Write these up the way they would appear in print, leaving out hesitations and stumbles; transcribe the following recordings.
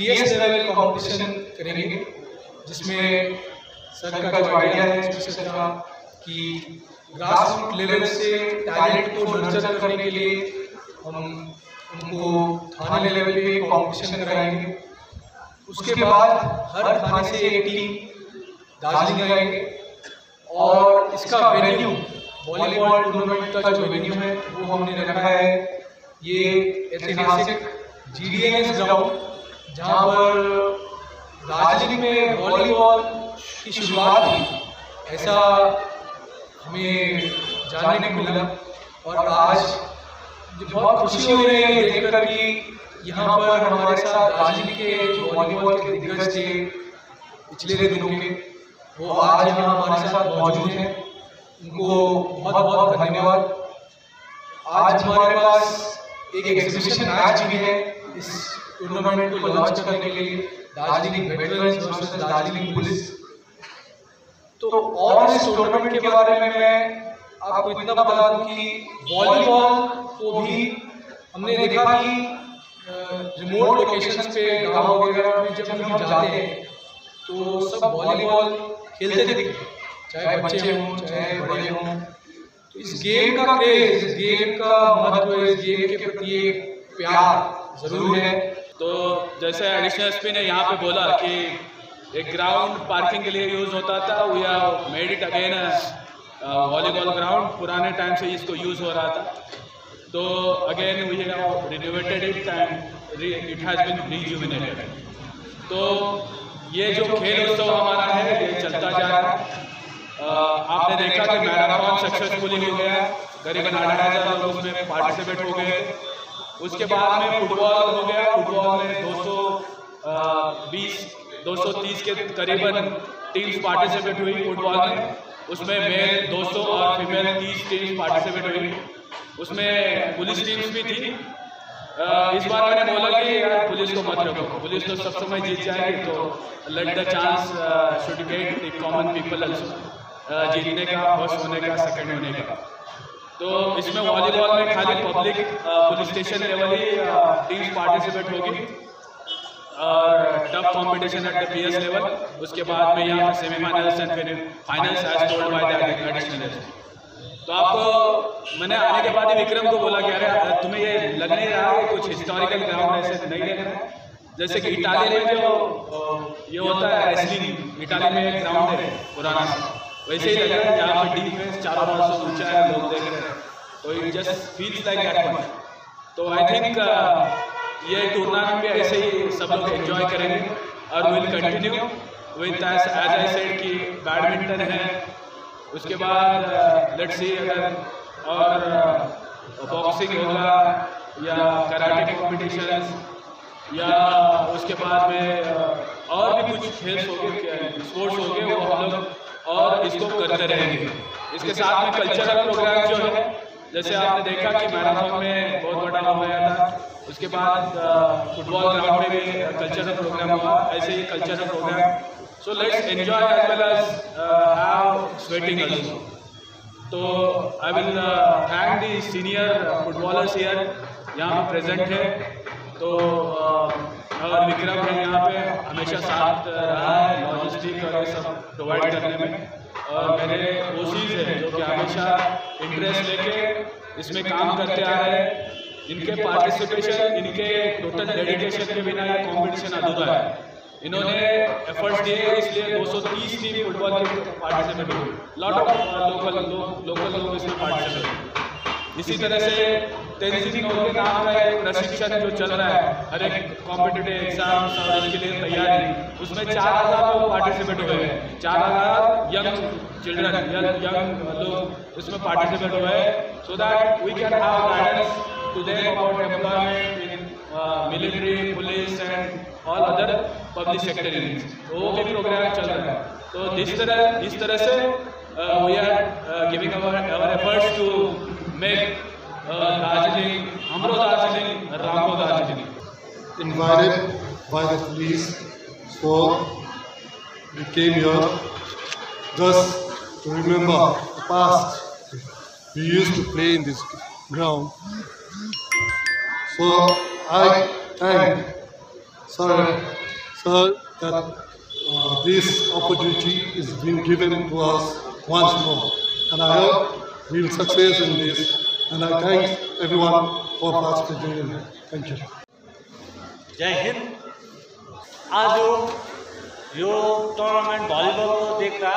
PS level competition करेंगे, जिसमें sir का जो आइडिया है स्पेशल का कि ग्रास रूट लेवल से टैलेंट को नर्चर करने के लिए हम उनको थाने लेवल पे कंपटीशन कराएंगे। उसके बाद हर थाने से एक टीम दार्जिलिंग आएंगे और इसका वेन्यू, वॉलीबॉल टूर्नामेंट का जो वेन्यू है वो हमने रखा है ये ऐतिहासिक GDNS ग्राउंड, जहाँ पर दार्जिलिंग में वॉलीबॉल की शुरुआत हुई, ऐसा हमें जानने को मिला। और आज मुझे बहुत खुशी हो रही है देखकर कि यहाँ पर हमारे साथ दार्जिलिंग के जो वॉलीबॉल के दिग्गज थे पिछले दिनों के, वो आज यहाँ हमारे साथ मौजूद हैं। उनको बहुत बहुत धन्यवाद। आज हमारे पास एक एग्जीबिशन मैच भी है इस टूर्नामेंट को लॉन्च करने के लिए, Darjeeling veterans versus Darjeeling police. तो और इस टूर्नामेंट के बारे में मैं आपको इतना बता दूं कि वॉलीबॉल को भी हमने देखा कि रिमोट लोकेशंस पे गांव वगैरह में जब हम जाते हैं तो सब वॉलीबॉल खेलते दिखते, चाहे बच्चे हों चाहे बड़े हों। तो इस गेम का क्रेज, इस गेम का महत्व, इस गेम के प्रति एक प्यार जरूर है। तो जैसे एडिशनल एसपी ने यहाँ पे बोला कि एक ग्राउंड पार्किंग के लिए यूज होता था, we have made it again volleyball ground. पुराने टाइम से इसको यूज हो रहा था, तो again we have renovated it and it has been rejuvenated. तो ये जो खेल उत्सव हमारा है ये चलता जा रहा है। आपने देखा कि मैराथन सक्सेसफुली हो गया, करीबन 18,000 लोग उसमें पार्टिसिपेट हो गए। उसके बाद में फुटबॉल हो गया, फुटबॉल में 230 के करीबन टीम्स पार्टिसिपेट हुई फुटबॉल में। उसमें मेल 200 और फीमेल 30 टीम्स पार्टिसिपेट हुई। उसमें पुलिस टीम्स भी थी। इस बार मैंने बोला कि यार पुलिस को मत रखो, पुलिस तो सब समय जीत जाएगी, तो let the chance should get the common people also, जीतने का, फर्स्ट होने का, सेकंड होने का। तो इसमें वॉलीबॉल में खाली पब्लिक पुलिस स्टेशन लेवल ही टीम्स पार्टिसिपेट होगी और tough competition at the PS level. उसके बाद में यहाँ सेमीफाइनल्स एंड फिर finals as told by the additional. तो आपको मैंने आने के बाद ही विक्रम को बोला कि अरे तुम्हें ये लग नहीं रहा है कुछ हिस्टोरिकल ग्राउंड ऐसे नहीं लग रहा है? जैसे कि इटाली में जो ये होता है रेसलिंग, इटाली में एक ग्राउंड है पुराना, वैसे ही लग रहा है। यहाँ पे डिफेंस 400 ऊंचा है, लोग देख रहे हैं, तो it just feels like that one. तो आई थिंक ये टूर्नामेंट भी ऐसे ही सब लोग एंजॉय करेंगे और will continue with as I said कि बैडमिंटन है, उसके बाद लेट्स सी अगर और बॉक्सिंग होगा या कराटे कॉम्पिटिशन्स या उसके बाद में और भी कुछ खेल हो गए, स्पोर्ट्स हो गए, वो हम लोग और इसको करते रहेंगे। इसके साथ में कल्चरल प्रोग्राम जो है, जैसे आपने देखा कि मैराथन में बहुत बड़ा हो गया था, उसके बाद फुटबॉल ग्राउंड में भी कल्चरल प्रोग्राम हुआ, ऐसे ही cultural program. So let's enjoy as well as have sweating also. तो I will thank the senior footballers here यहाँ पे प्रेजेंट है। तो और विक्रम है यहाँ पे हमेशा साथ रहा है लॉजिस्टिक और ये सब प्रोवाइड करने में, और मेरे कोचिज हैं जो कि हमेशा इंटरेस्ट लेके इसमें काम करते आ रहे हैं। इनके पार्टिसिपेशन, इनके टोटल डेडिकेशन के बिना ये कॉम्पिटिशन अधूरा है। इन्होंने एफर्ट्स दिए, इसलिए 230 टीम फुटबॉल की पार्टिसिपेट हुई, लॉट ऑफ लोकल लोग इसमें पार्टिसिपेट हुए। इसी तरह से तेंजिन नोर्गे नाम का एक प्रशिक्षण जो चल रहा है, हर एक कॉम्पिटिटिव एग्जाम्स और इसके लिए तैयारी, उसमें 4000 लोग पार्टिसिपेट हुए हैं। 4000 यंग चिल्ड्रन, यंग लोग इसमें पार्टिसिपेट हुए हैं, so that we can have guidance to them about employment in military, police and all other public sector units. तो वो भी प्रोग्राम चल रहा है। तो इस तरह से we are giving our efforts to make Darjeeling, Amro Darjeeling, Rambo Darjeeling. Invited by the police, so we came here just to remember the past. We used to play in this ground. So I thank sir, that this opportunity is being given to us once more, and I hope we will succeed in this. And I thank everyone for participating in it. Thank you. जय हिंद। आज यो tournament volleyball को देखता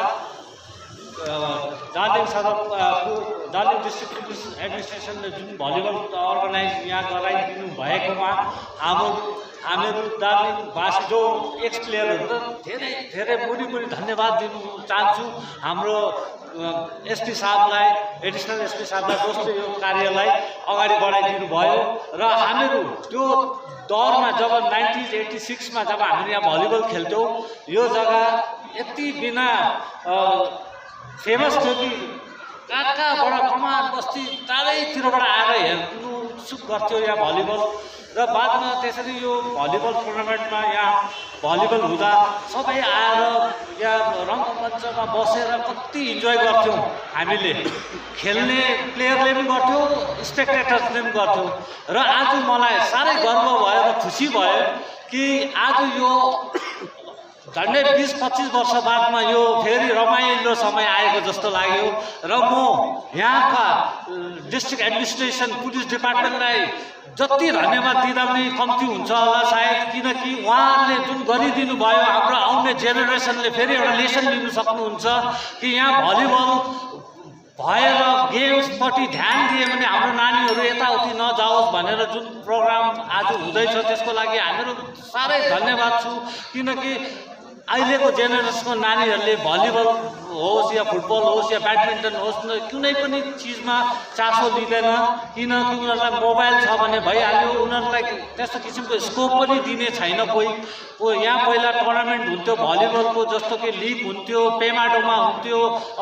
Darjeeling district police एडमिनिस्ट्रेसनले जुन volleyball organise यहाँ गराइदिनु भएकोमा हामीहरू दार्जिलिङवासी जो एक्स प्लेयरहरू त धेरै मुरी धन्यवाद दिनु चाहन्छु हाम्रो एसपी साहबलाई, एडिसनल एसपी साहबलाई, जसले यो कार्यलाई अगाडि बढाइदिनु भयो र हामीहरू त्यो दौरमा जब 1986 में जब हामी यहाँ भलिबल खेल्थ्यौँ यो जग्गा यति बिना फेमस थियो कि कहाँबाट कमान बस्ती चारैतिरबाट आएर हेर्नु उत्सुक गर्थ्यो यहाँ भलिबल र बादमा त्यसरी यो भलिबल टुर्नामेन्टमा यहाँ भलिबल हुँदा सबै आएर यहाँ रङ्गमञ्चमा बसेर कति इन्जोय गर्थ्यौँ हामीले, खेल्ने प्लेयरले पनि गर्थ्यौँ, स्पेक्टेटर्सले पनि गर्थ्यौँ र आज मलाई साह्रै गर्व भयो र खुसी भयो कि आज यो झन्डै 20-25 वर्ष बादमा यो फेरि रमाइलो समय आएको जस्तो लाग्यो र म यहाँका डिस्ट्रिक्ट एडमिनिस्ट्रेसन पुलिस डिपार्टमेन्टलाई जति धन्यवाद दिँदा पनि कम्ती हुन्छ होला सायद, किनकि उहाँहरूले जुन गरिदिनु भयो हाम्रो आउने जेनेरेसनले फेरि एउटा लेसन लिनु सक्नुहुन्छ कि यहाँ भलिबल भएर गेम्सपट्टि ध्यान दिए भने हाम्रो नानीहरू यताउति नजाओस् भनेर जुन प्रोग्राम आज हुँदैछ त्यसको लागि हामीहरू साह्रै धन्यवाद छु, किनकि अहिलेको जेनेरेसनको नानीहरूले भलिबल होस् या फुटबल होस् या ब्याडमिन्टन होस् कुनै पनि चिजमा चासो लिँदैन, किनकि उनीहरूलाई मोबाइल छ भने भइहाल्यो, उनीहरूलाई त्यस्तो किसिमको स्कोप पनि दिने छैन। कोही यहाँ पहिला टुर्नामेन्ट हुन्थ्यो भलिबलको, जस्तो कि लिग हुन्थ्यो, पेमाडोमा हुन्थ्यो,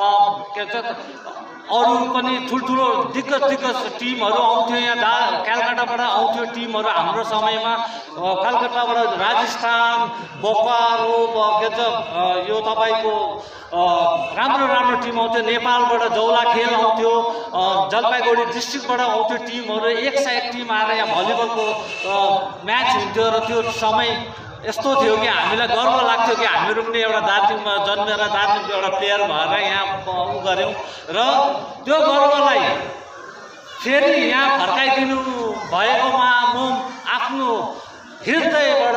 अरू पनि ठुल्ठुलो दिग्गज टिमहरू आउँथ्यो, यहाँ कलकत्ताबाट आउँथ्यो टिमहरू हाम्रो समयमा, कलकत्ताबाट राजस्थान, बोकारो, यो तपाईँको राम्रो टिम आउँथ्यो, नेपालबाट जौला खेल आउँथ्यो, जलपाइगुडी डिस्ट्रिक्टबाट आउँथ्यो टिमहरू, एक सा एक टिम आएर यहाँ भलिबलको म्याच हुन्थ्यो र त्यो समय यस्तो थियो कि हामीलाई गर्व लाग्थ्यो कि हामीहरू पनि एउटा दार्जिलिङमा जन्मेर दार्जिलिङको एउटा प्लेयर भएर यहाँ गऱ्यौँ र त्यो गर्वलाई फेरि यहाँ फर्काइदिनु भएकोमा म आफ्नो हृदयबाट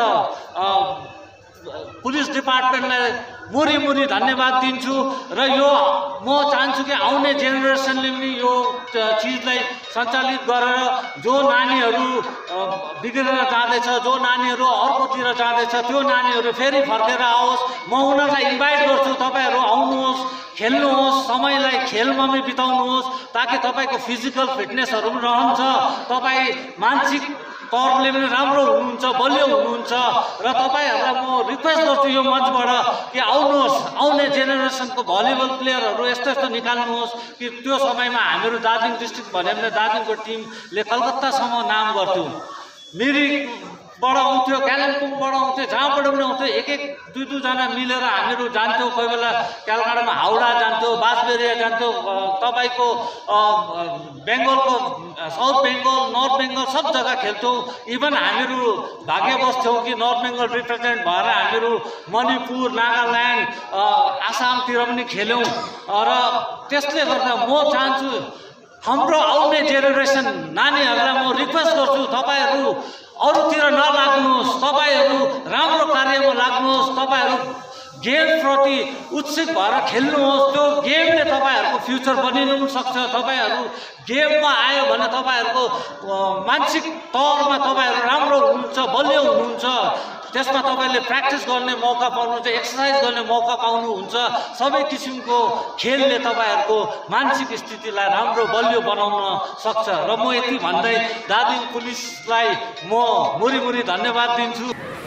पुलिस डिपार्टमेन्टलाई मुरी धन्यवाद दिन्छु र यो म चाहन्छु कि आउने जेनेरेसनले पनि यो चिजलाई सञ्चालित गरेर जो नानीहरू बिग्रेर जाँदैछ, जो नानीहरू अर्कोतिर जाँदैछ, त्यो नानीहरू फेरि फर्केर आओस्। म उनीहरूलाई इन्भाइट गर्छु, तपाईँहरू आउनुहोस्, खेल्नुहोस्, समयलाई खेलमा पनि बिताउनुहोस् ताकि तपाईँको फिजिकल फिटनेसहरू पनि रहन्छ, तपाईँ मानसिक तौरले पनि राम्रो हुनुहुन्छ, बलियो हुनुहुन्छ र तपाईँहरूलाई म रिक्वेस्ट गर्छु यो मञ्चबाट कि आउनुहोस्, आउने जेनेरेसनको भलिबल प्लेयरहरू यस्तो निकाल्नुहोस् कि त्यो समयमा हामीहरू दार्जिलिङ डिस्ट्रिक्ट भन्यो भने दार्जिलिङको टिमले कलकत्तासम्म नाम गर्थ्यो, मिरिकबाट आउँथ्यो, कालिम्पोङबाट आउँथ्यो, जहाँबाट पनि आउँथ्यो, एक दुई जना मिलेर हामीहरू जान्थ्यौँ, कोही बेला कलकत्तामा हाउडा जान्थ्यौँ, बाँसबेरिया जान्थ्यौँ, तपाईँको बेङ्गलको साउथ बेङ्गल, नर्थ बेङ्गल सब जग्गा खेल्थ्यौँ। इभन हामीहरू भाग्यवश थियौँ कि नर्थ बेङ्गल रिप्रेजेन्ट भएर हामीहरू मणिपुर, नागाल्यान्ड, आसामतिर पनि खेल्यौँ र त्यसले गर्दा म चाहन्छु हाम्रो आउने जेनेरेसन नानीहरूलाई म रिक्वेस्ट गर्छु तपाईँहरू अरूतिर नलाग्नुहोस्, तपाईँहरू राम्रो कार्यमा लाग्नुहोस्, तपाईँहरू गेमप्रति उत्सुक भएर खेल्नुहोस्, त्यो गेमले तपाईँहरूको फ्युचर बनिनु पनि सक्छ। तपाईँहरू गेममा आयो भने तपाईँहरूको मानसिक तौरमा तपाईँहरू राम्रो हुनुहुन्छ, बलियो हुनुहुन्छ, त्यसमा तपाईँले प्र्याक्टिस गर्ने मौका पाउनुहुन्छ, एक्सर्साइज गर्ने मौका पाउनुहुन्छ। सबै किसिमको खेलले तपाईँहरूको मानसिक स्थितिलाई राम्रो बलियो बनाउन सक्छ र म यति भन्दै दार्जिलिङ पुलिसलाई म मुरी धन्यवाद दिन्छु।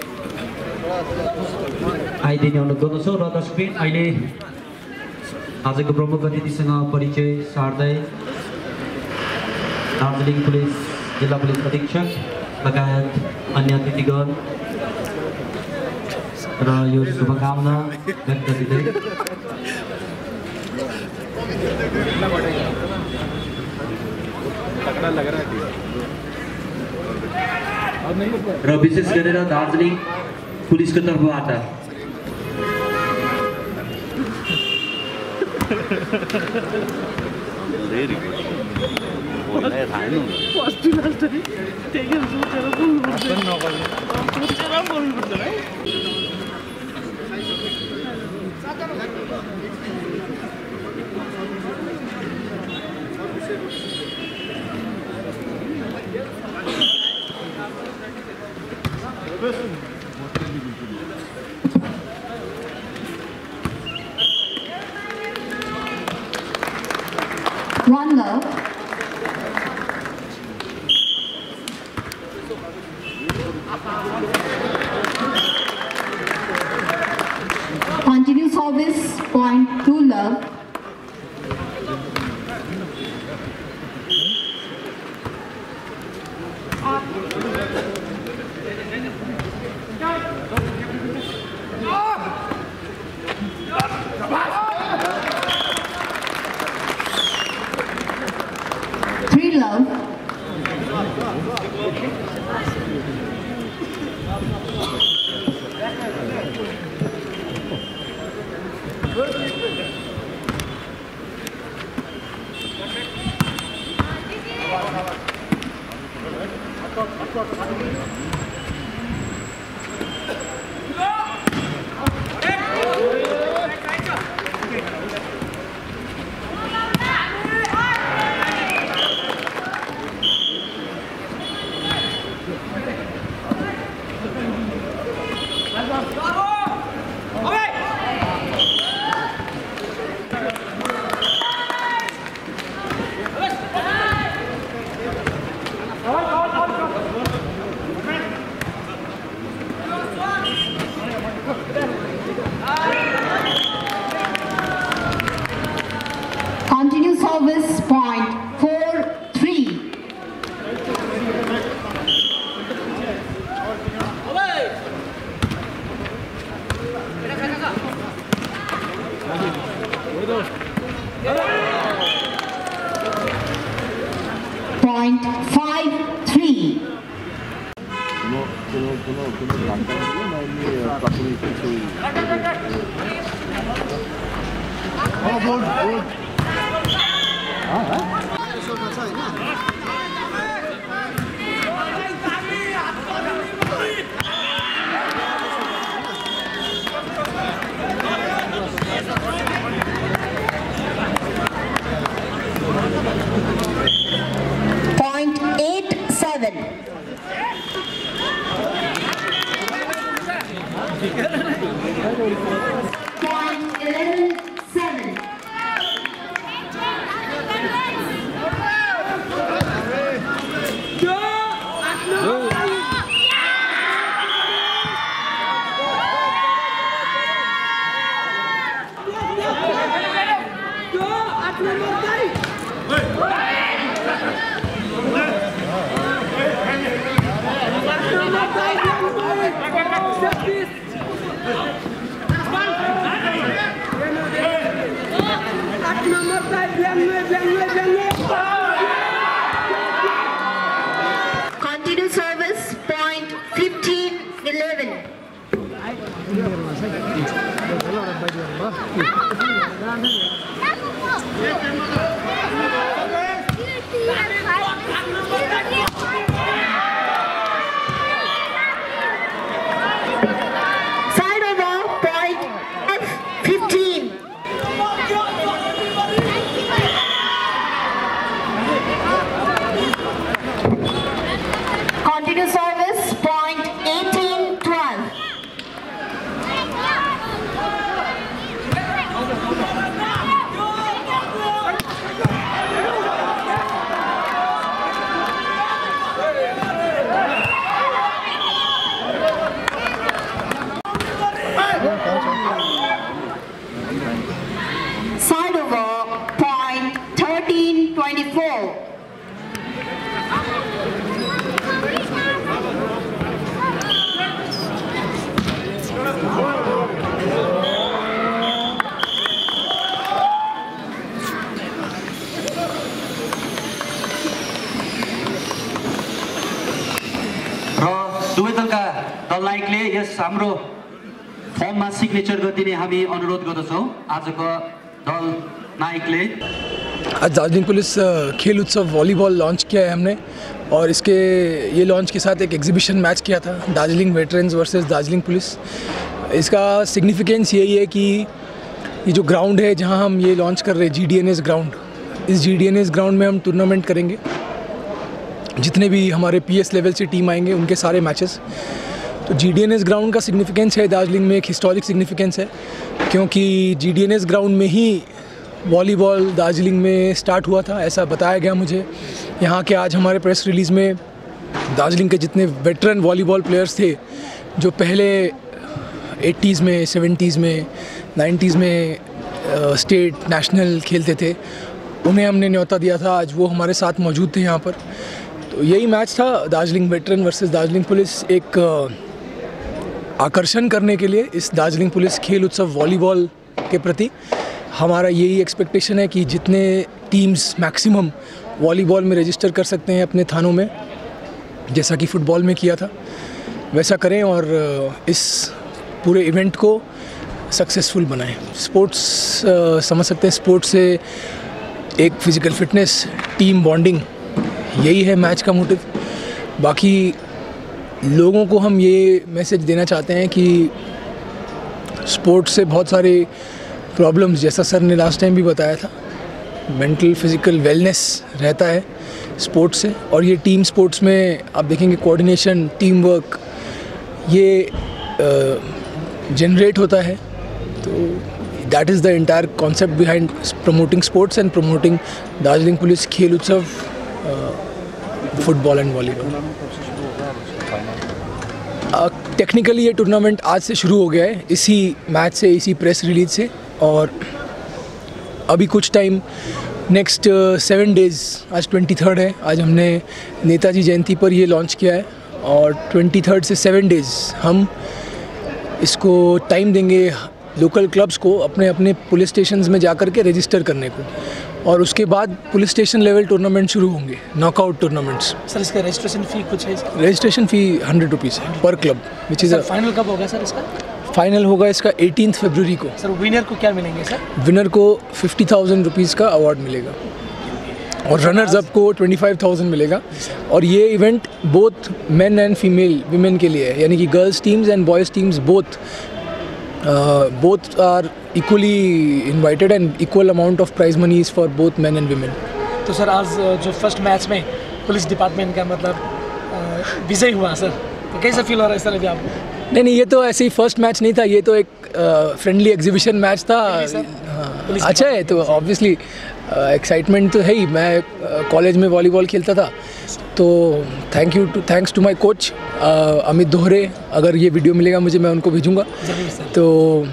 आइदिने अनुरोध गर्दछु र दर्शकबिन अहिले आजको प्रमुख अतिथिसँग परिचय सार्दै दार्जिलिङ पुलिस जिल्ला पुलिस अधीक्षक लगायत अन्य अतिथिगण र यो शुभकामना व्यक्त गर्दै र विशेष गरेर दार्जिलिङ पुलिसको तर्फबाट One Love. Continue service, point 2 Love. Three Love. Continue service, point 4-3. Point 5-3. Point 8-7. Point 11-7. Continue service, point 15-11. Side over, point F15. Continue service, point 18-12. Side over, point 13-24. र दुवै दलका दललाई नायकले यस हाम्रो फर्ममा सिग्नेचर गरिदिने हामी अनुरोध गर्दछौँ। आजको दल नायकले आज दार्जिलिंग पुलिस खेल उत्सव वॉलीबॉल लॉन्च किया है हमने, और इसके ये लॉन्च के साथ एक एग्जीबिशन मैच किया था, Darjeeling veterans versus Darjeeling police. इसका सिग्निफिकेंस यही है कि ये जो ग्राउंड है जहां हम ये लॉन्च कर रहे हैं, GDNS ग्राउंड, इस GDNS ग्राउंड में हम टूर्नामेंट करेंगे। जितने भी हमारे PS लेवल से टीम आएंगे उनके सारे मैचेस। तो GDNS ग्राउंड का सिग्निफिकेंस है दार्जिलिंग में, एक हिस्टोरिक सिग्निफिकेंस है, क्योंकि GDNS ग्राउंड में ही वॉलीबॉल दार्जिलिंग में स्टार्ट हुआ था, ऐसा बताया गया मुझे। यहाँ के आज हमारे प्रेस रिलीज़ में दार्जिलिंग के जितने वेटरन वॉलीबॉल प्लेयर्स थे जो पहले 80s में, 70s में, 90s में स्टेट नेशनल खेलते थे, उन्हें हमने न्योता दिया था। आज वो हमारे साथ मौजूद थे यहाँ पर। तो यही मैच था, Darjeeling veteran versus Darjeeling police. एक आकर्षण करने के लिए इस दार्जिलिंग पुलिस खेल उत्सव वॉलीबॉल के प्रति हमारा यही एक्सपेक्टेशन है कि जितने टीम्स मैक्सिमम वॉलीबॉल में रजिस्टर कर सकते हैं अपने थानों में, जैसा कि फ़ुटबॉल में किया था, वैसा करें और इस पूरे इवेंट को सक्सेसफुल बनाएं। स्पोर्ट्स समझ सकते हैं, स्पोर्ट्स से एक फ़िज़िकल फिटनेस, टीम बॉन्डिंग, यही है मैच का मोटिव। बाकी लोगों को हम ये मैसेज देना चाहते हैं कि स्पोर्ट्स से बहुत सारे प्रॉब्लम्स, जैसा सर ने लास्ट टाइम भी बताया था, मेंटल फिज़िकल वेलनेस रहता है स्पोर्ट्स से। और ये टीम स्पोर्ट्स में आप देखेंगे कोऑर्डिनेशन, टीम वर्क, ये जनरेट होता है। तो that is the entire concept behind promoting sports and promoting Darjeeling police खेल उत्सव फुटबॉल एंड वॉलीबॉल। टेक्निकली ये टूर्नामेंट आज से शुरू हो गया है, इसी मैच से, इसी प्रेस रिलीज से, और अभी कुछ टाइम नेक्स्ट 7 डेज़, आज 23rd है, आज हमने नेताजी जयंती पर ये लॉन्च किया है, और 23rd से 7 डेज़ हम इसको टाइम देंगे लोकल क्लब्स को अपने अपने पुलिस स्टेशंस में जाकर के रजिस्टर करने को, और उसके बाद पुलिस स्टेशन लेवल टूर्नामेंट शुरू होंगे, नॉकआउट टूर्नामेंट्स। सर इसका रजिस्ट्रेशन फ़ी कुछ है? रजिस्ट्रेशन फ़ी 100 रुपीज़ है पर क्लब, विच इज़ फाइनल कब होगा सर इसका? फाइनल होगा इसका 18 फरवरी को। सर विनर को क्या मिलेंगे सर? विनर को 50,000 रुपीज़ का अवार्ड मिलेगा, और रनर्स अप को 25,000 मिलेगा। और ये event both men and female women के लिए है, यानी कि girls teams and boys teams both are equally invited and equal amount of prize money is for both men and women. तो सर आज जो फर्स्ट मैच में पुलिस डिपार्टमेंट का मतलब विजय हुआ सर, तो कैसा फील हो रहा है सर अभी आपको? नहीं, ये तो ऐसे ही फर्स्ट मैच नहीं था, ये तो एक फ्रेंडली एग्जीबिशन मैच था। हाँ, अच्छा है, तो ऑब्वियसली एक्साइटमेंट तो है ही। मैं कॉलेज में वॉलीबॉल खेलता था, तो thanks to my coach Amit Dohare. अगर ये वीडियो मिलेगा मुझे, मैं उनको भेजूँगा। तो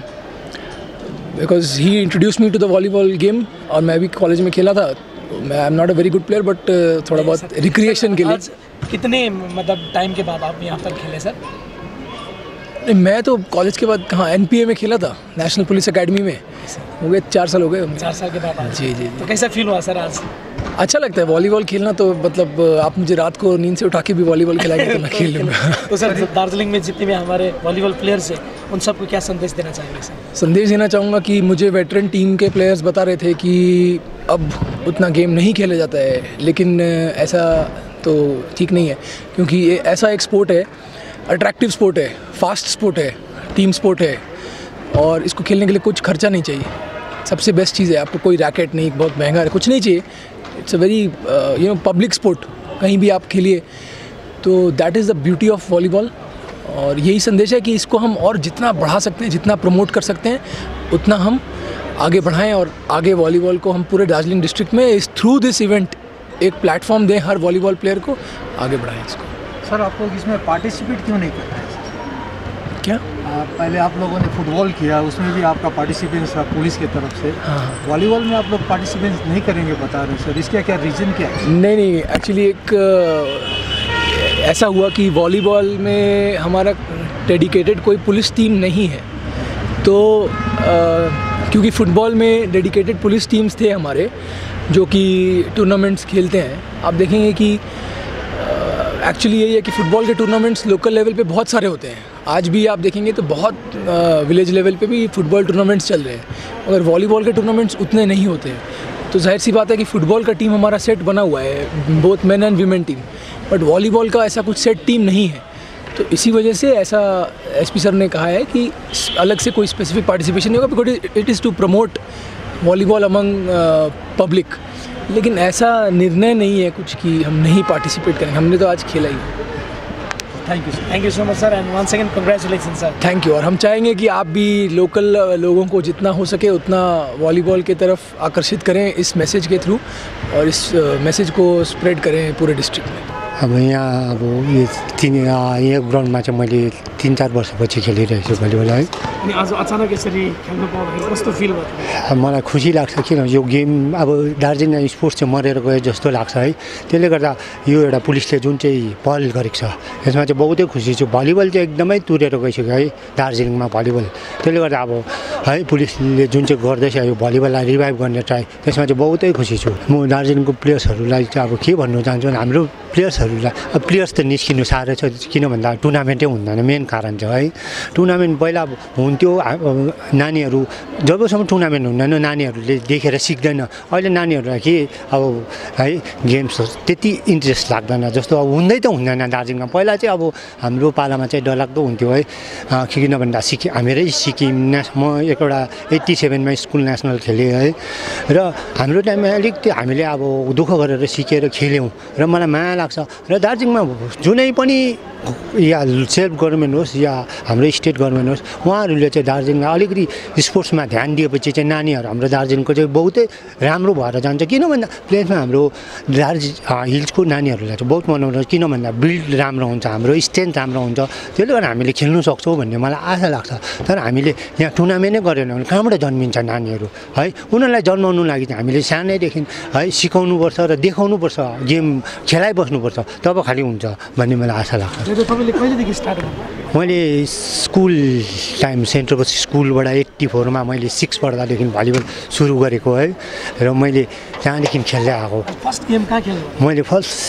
because he introduce me to the volleyball game, और मैं भी कॉलेज में खेला था। मैं I am not a very good player, but थोड़ा बहुत रिक्रिएशन के लिए। कितने मतलब टाइम के बाद आप यहाँ तक खेले सर? मैं तो कॉलेज के बाद कहाँ, NPA में खेला था, नेशनल पुलिस एकेडमी में। हो गए 4 साल हो गए। 4 साल के बाद? जी जी। तो कैसा फील हुआ सर आज? अच्छा लगता है वॉलीबॉल खेलना, तो मतलब आप मुझे रात को नींद से उठा के भी वॉलीबॉल खिलाएंगे तो मैं खेल लूँगा। तो सर दार्जिलिंग में जितने भी हमारे वॉलीबॉल प्लेयर्स हैं, उन सबको क्या संदेश देना चाहेंगे सर? संदेश देना चाहूँगा कि मुझे वेटरन टीम के प्लेयर्स बता रहे थे कि अब उतना गेम नहीं खेला जाता है, लेकिन ऐसा तो ठीक नहीं है, क्योंकि ये ऐसा एक स्पोर्ट है, अट्रैक्टिव स्पोर्ट है, फास्ट स्पोर्ट है, टीम स्पोर्ट है, और इसको खेलने के लिए कुछ खर्चा नहीं चाहिए। सबसे बेस्ट चीज़ है, आपको कोई रैकेट नहीं, बहुत महंगा कुछ नहीं चाहिए। It's a very public sport, कहीं भी आप खेलिए। तो that is the beauty of volleyball, और यही संदेश है कि इसको हम और जितना बढ़ा सकते हैं, जितना प्रमोट कर सकते हैं, उतना हम आगे बढ़ाएं, और आगे वॉलीबॉल को हम पूरे दार्जिलिंग डिस्ट्रिक्ट में इस थ्रू दिस इवेंट एक प्लेटफॉर्म दें हर वॉलीबॉल प्लेयर को, आगे बढ़ाएं इसको। सर आप लोग इसमें पार्टिसिपेट क्यों नहीं करते हैं? क्या पहले आप लोगों ने फुटबॉल किया, उसमें भी आपका पार्टिसिपेंस था पुलिस की तरफ से। हाँ। वॉलीबॉल में आप लोग पार्टिसिपेंस नहीं करेंगे बता रहे हैं सर, इसका क्या रीज़न क्या है? नहीं, एक्चुअली एक ऐसा हुआ कि वॉलीबॉल में हमारा डेडिकेटेड कोई पुलिस टीम नहीं है, तो क्योंकि फ़ुटबॉल में डेडिकेटेड पुलिस टीम्स थे हमारे, जो कि टूर्नामेंट्स खेलते हैं। आप देखेंगे कि एक्चुअली यही है कि फ़ुटबॉल के टूर्नामेंट्स लोकल लेवल पे बहुत सारे होते हैं। आज भी आप देखेंगे तो बहुत विलेज लेवल पे भी फुटबॉल टूर्नामेंट्स चल रहे हैं, मगर वॉलीबॉल के टूर्नामेंट्स उतने नहीं होते हैं। तो जाहिर सी बात है कि फ़ुटबॉल का टीम हमारा सेट बना हुआ है, both men and women team, but volleyball का ऐसा कुछ सेट टीम नहीं है। तो इसी वजह से ऐसा एसपी सर ने कहा है कि अलग से कोई स्पेसिफिक पार्टिसिपेशन नहीं होगा, because it is to promote volleyball among public. लेकिन ऐसा निर्णय नहीं है कुछ कि हम नहीं पार्टिसिपेट करेंगे, हमने तो आज खेला ही। Thank you so much sir, and once again congratulation sir. Thank you. और हम चाहेंगे कि आप भी लोकल लोगों को जितना हो सके उतना वॉलीबॉल की तरफ आकर्षित करें इस मैसेज के थ्रू, और इस मैसेज को स्प्रेड करें पूरे डिस्ट्रिक्ट में। अब यहाँ अब यो ग्राउन्डमा चाहिँ मैले 3-4 वर्षपछि खेलिरहेको छु भलिबल है। अनि आज अचानक यसरी खेल्नु पाउँदाखेरि कस्तो फिल भयो? मलाई खुसी लाग्छ, किन यो गेम अब दार्जिलिङ स्पोर्ट्स चाहिँ मरेर गयो जस्तो लाग्छ है। त्यसले गर्दा यो एउटा पुलिसले जुन चाहिँ पहल गरेको छ यसमा चाहिँ बहुतै खुसी छु। भलिबल चाहिँ एकदमै तुरेर गइसक्यो है दार्जिलिङमा भलिबल। त्यसले गर्दा अब है पुलिसले जुन चाहिँ गर्दैछ यो भलिबललाई रिभाइभ गर्ने ट्राई, त्यसमा चाहिँ बहुतै खुसी छु म। दार्जिलिङको प्लेयर्सहरूलाई चाहिँ अब के भन्नु चाहन्छु भने हाम्रो प्लेयर्स त निस्किनु साह्रो छ, किन भन्दा टुर्नामेन्टै हुँदैन, मेन कारण छ है। टुर्नामेन्ट पहिला हुन्थ्यो, नानीहरू जबसम्म टुर्नामेन्ट हुँदैन नानीहरूले देखेर सिक्दैन। अहिले नानीहरूलाई के अब है गेम्सहरू त्यति इन्ट्रेस्ट लाग्दैन, जस्तो अब हुँदै त हुँदैन दार्जिलिङमा। पहिला चाहिँ अब हाम्रो पालामा चाहिँ डरलाग्दो हुन्थ्यो है, किन भन्दा हाम्रै सिक्किम म एकवटा 87मा स्कुल नेसनल खेलेँ है। र हाम्रो टाइममा अलिक त्यो हामीले अब दुःख गरेर सिकेर खेल्यौँ र मलाई माया लाग्छ। र दार्जिलिङमा जुनै पनि या सेल्फ गभर्मेन्ट होस् या हाम्रो स्टेट गभर्मेन्ट होस्, उहाँहरूले चाहिँ दार्जिलिङमा अलिकति स्पोर्ट्समा ध्यान दिएपछि चाहिँ नानीहरू हाम्रो दार्जिलिङको चाहिँ बहुतै राम्रो भएर जान्छ। किन भन्दा प्लेसमा हाम्रो हिल्सको नानीहरूलाई चाहिँ बहुत मनाउँछ, किन भन्दा बिल्ड राम्रो हुन्छ, हाम्रो स्ट्रेन्थ राम्रो हुन्छ। त्यसले गर्दा हामीले खेल्नु सक्छौँ भन्ने मलाई आशा लाग्छ। तर हामीले यहाँ टुर्नामेन्टै गरेन भने कहाँबाट जन्मिन्छ नानीहरू है। उनीहरूलाई जन्माउनु लागि चाहिँ हामीले सानैदेखि है सिकाउनुपर्छ र देखाउनुपर्छ, गेम खेलाइबस्नुपर्छ, तब खालि हुन्छ भन्ने मलाई आशा लाग्छ। मैले स्कुल टाइम सेन्ट रोबर्ट्स स्कुलबाट 84मा मैले 6 पढ्दादेखि भलिबल सुरु गरेको है। र मैले त्यहाँदेखि खेल्दै आएको। फर्स्ट गेम कहाँ खेल्नु? मैले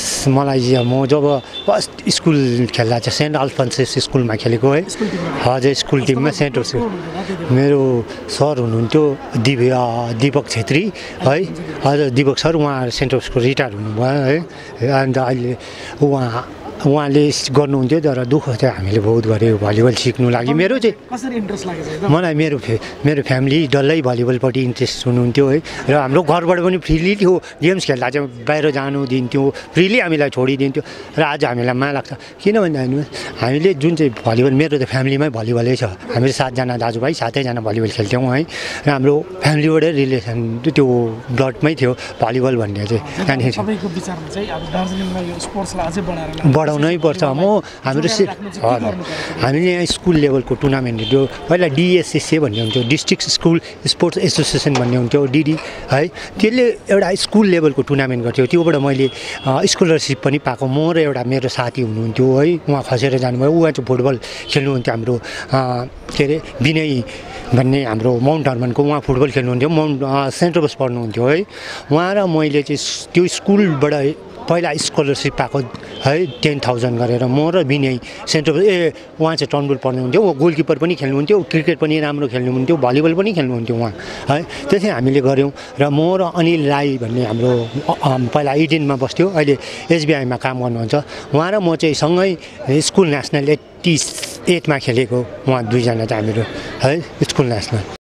म जब फर्स्ट स्कुल खेल्दा चाहिँ सेन्ट अल्फन्सेस स्कुलमा खेलेको है। हजुर स्कुल टिममा सेन्ट रोबर्ट्स। मेरो सर हुनुहुन्थ्यो दिपक छेत्री है। हजुर दिपक सर, उहाँ सेन्ट रोबर्ट्सको रिटायर हुनुभयो है। अन्त अहिले उहाँले गर्नुहुन्थ्यो, तर दुःख चाहिँ हामीले बहुत गऱ्यौँ भलिबल सिक्नु लागि। मेरो चाहिँ कसरी इन्ट्रेस्ट लाग्यो? मलाई मेरो फ्यामिली डल्लै भलिबलपट्टि इन्ट्रेस्ट हुनुहुन्थ्यो है। र हाम्रो घरबाट पनि फ्रिली थियो, गेम्स खेल्दा चाहिँ बाहिर जानु दिन्थ्यो, फ्रिली हामीलाई छोडिदिन्थ्यो। र आज हामीलाई माया लाग्छ, किन भन्दा हामीले जुन चाहिँ भलिबल, मेरो त फ्यामिलीमै भलिबलै छ। हामीले 7जना दाजुभाइ 7जना भलिबल खेल्थ्यौँ है। र हाम्रो फ्यामिलीबाटै रिलेसन त्यो ब्लडमै थियो भलिबल भन्ने चाहिँ। त्यहाँदेखि सबैको विचारमा चाहिँ अब दार्जिलिङमा यो स्पोर्ट्सलाई अझै बढाउनै पर्छ। हामीले यहाँ स्कुल लेभलको टुर्नामेन्ट थियो पहिला, DSSA भन्ने हुन्थ्यो, डिस्ट्रिक्ट स्कुल स्पोर्ट्स एसोसिएसन भन्ने हुन्थ्यो DD है। त्यसले एउटा स्कुल लेभलको टुर्नामेन्ट गर्थ्यो, त्योबाट मैले स्कलरसिप पनि पाएको। म र एउटा मेरो साथी हुनुहुन्थ्यो है, उहाँ खसेर जानुभयो। उहाँ चाहिँ फुटबल खेल्नुहुन्थ्यो, हाम्रो के अरे विनय भन्ने हाम्रो माउन्ट हर्मनको, उहाँ फुटबल खेल्नुहुन्थ्यो, सेन्ट रोबर्ट्स पढ्नुहुन्थ्यो है। उहाँ र मैले चाहिँ त्यो स्कुलबाट पहिला स्कलरसिप पाएको है 10,000 गरेर। म र विनय सेन्ट रोबर्ट्स उहाँ चाहिँ टर्नबुल पढ्नुहुन्थ्यो, ऊ गोलकिपर पनि खेल्नुहुन्थ्यो, क्रिकेट पनि राम्रो खेल्नुहुन्थ्यो, भलिबल पनि खेल्नुहुन्थ्यो उहाँ है। त्यसै हामीले गऱ्यौँ। र म र अनिल राई भन्ने हाम्रो पहिला इडेनमा बस्थ्यो, अहिले SBIमा काम गर्नुहुन्छ। उहाँ र म चाहिँ सँगै स्कुल नेसनल 88मा खेलेको, उहाँ 2जना चाहिँ हामीहरू है स्कुल नेसनल।